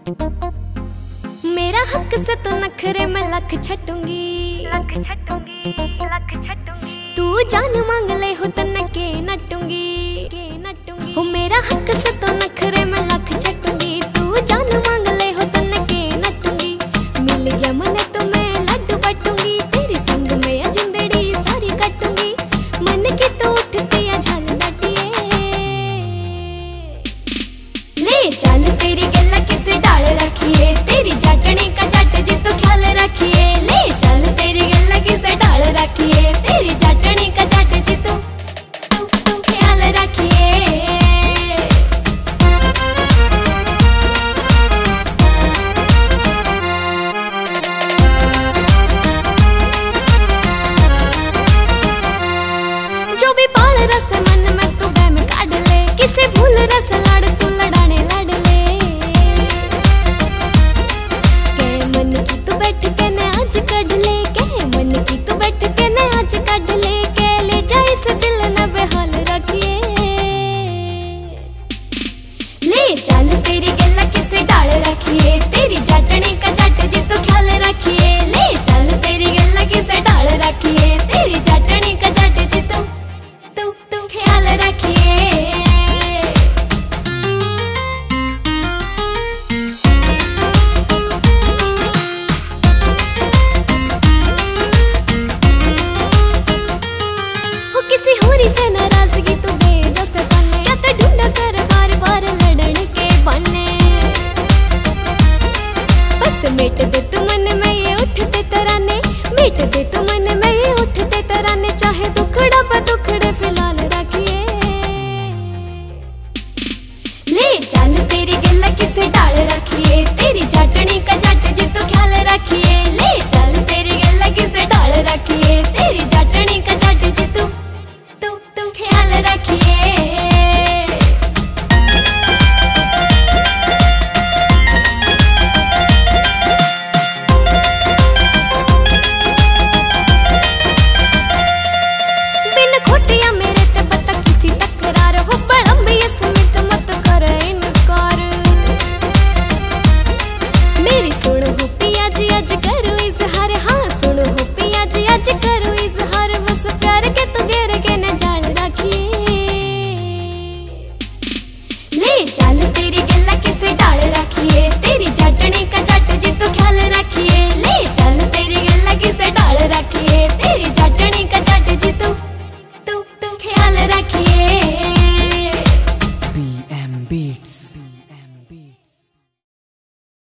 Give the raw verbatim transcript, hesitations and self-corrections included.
मेरा हक से तो नखरे में लख छटूंगी, लख छटूंगी, लख छटूंगी। तू जान मांग ले हो तन के नटूंगी, के नटूंगी। हो मेरा हक से तो नखरे में लख छटूंगी, तू जान मांग ले हो तन के नटूंगी। मिल गया मने तो मैं लड्डू बटूंगी, तेरे संग में जिंदड़ी सारी कटूंगी। मन की तो उठती है झल डटिए, ले चल तेरी गल्ला किसे डाल रखिए, तेरी जटनी का जट जी तो ख्याल रखिए। ले चल तेरी गल्ला किसे डाल रखिए, तेरी जटनी का जट जी तो तू तू ख्याल रखिए। जो भी पाल रस मन में तू बहम काढ़ ले, किसे भूल रस लाड़ तू लड़ाने लड़ ले। के मन की तू बैठ के न आज काढ़ ले, के मन की तू बैठ के न आज काढ़ ले। के ले जा इस दिल न बेहाल रखिए, ले चल तेरी गल्ला किसे डाल रखिए, तेरी जटनी का जट जी तो ख्याल रखिए। ले चल तेरी गल्ला किसे डाल रखिए, तेरी जटनी का जट जी तो तू तू ख्याल रखिए। हो किसी होरी से नाराजगी तू भेजो सताने, या तो ढूंढा कर बार बार लड़न के बहाने। बस मिट दे तू मन में ये उठते तराने, मिट दे तू मन में ये उठते तराने। चाहे दुखड़ा पे दुखड़े फिलहाल रखिए, ले चल तेरी गल्ला किसे डाल रखिए, तेरी जटनी का जट जी तो ख्याल रखिए। ले चल तेरी गल्ला किसे डाल रखिए, तेरी जटनी का जट जी तू तू तू ख्याल रखिए। बिन खोटिया मेरे ते बता किसी तकरार हो, बड़म भी स्मित मत कर इनकार। मेरी सुन हो पिया जी अज कर